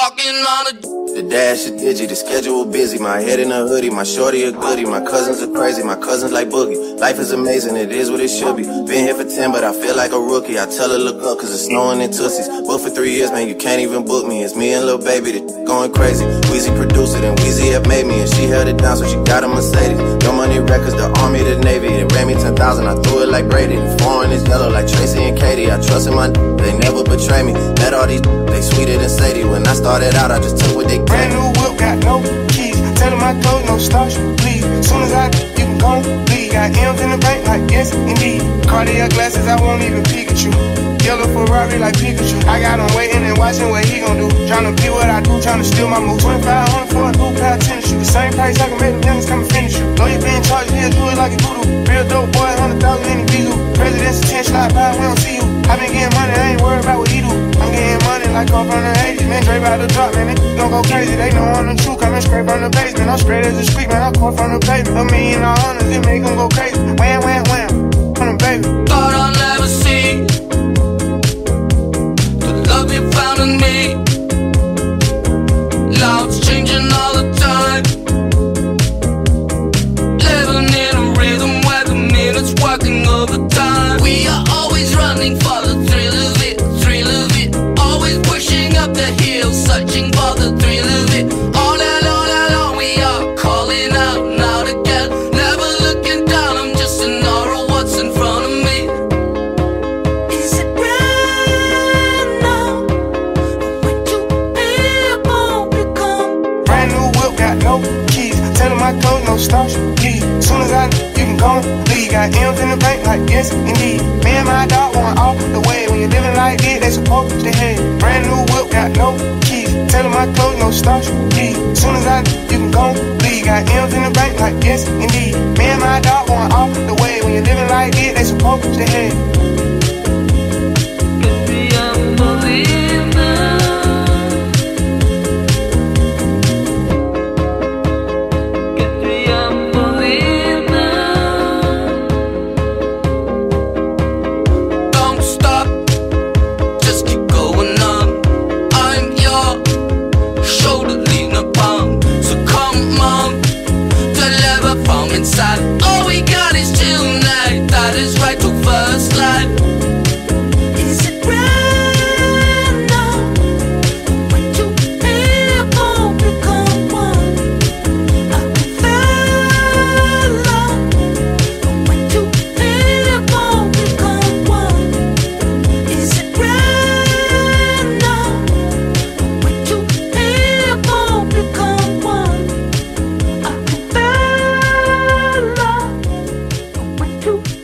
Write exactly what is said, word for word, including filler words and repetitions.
walking on a. The dash is digi, the schedule busy. My head in a hoodie, my shorty a goodie. My cousins are crazy, my cousins like Boogie. Life is amazing, it is what it should be. Been here for ten, but I feel like a rookie. I tell her look up, cause it's snowing in Tootsies. Booked for three years, man, you can't even book me. It's me and Lil Baby, the going crazy. Weezy produced it, and Weezy have made me. And she held it down, so she got a Mercedes. Your Money Records, the Army, the Navy. It ran me ten thousand, I threw it like Brady. The foreign is yellow like Tracy and Katie. I trust in my they never betray me. Met all these they sweeter than Sadie. When I started out, I just took what they gave. Brand new whip, got no keys. Tell them I clothes, no starch, please. Soon as I you can go leave. Got M's in the bank, like yes, indeed. Cartier glasses, I won't even peek at you. Yellow Ferrari like Pikachu. I got him waiting and watching what he gon' do. Tryna be what I do, tryna steal my move. twenty-five hundred for a new pair of tennis shoes. The same price I can make them youngins come and finish you. Know you been charged, he'll do it like a voodoo. Real dope boy, hundred thousand in the visa. President's attention, like by we don't see you. I been getting money, I ain't worried about what he do. I'm getting money like up from the eighties. Man, Dre about to drop, man, they gon' go crazy. They know I'm the truth, coming straight from the basement. I'm straight as a street, man, I come from the pavement. A million all hundreds, it make them go crazy. Wham, wham, wham, on the baby. Thought I'll never see the love you found in me. Loud's changing all the time. Living in a rhythm where the minutes working overtime. We are always running for the thrill of it, thrill of it. Always pushing up the hill, searching for the thrill of it. All that, all that, all we are calling out now together. Never looking down, I'm just an aura of what's in front of me. Is it right now? When two people become Brand new whip, got no keys. Tell them I clothes, no starch, please. Soon as I you can go leave. Got M's in the bank, like yes, indeed. Me and my dog going off the way. When you're living like this, they supposed to hate. Brand new whip, got no keys. Tell them I clothes, no starch, please. Soon as I you can go leave. Got M's in the bank, like yes, indeed. Me and my dog going off the way. When you're living like this, they supposed to hate. Don't stop, just keep going on. I'm your shoulder leaning upon. So come on, deliver from inside. All we got is tonight. That is right to first light. Is it right now? When two people become one, I can feel love. When two people become one, is it right now? When two people become one, I can feel love. When two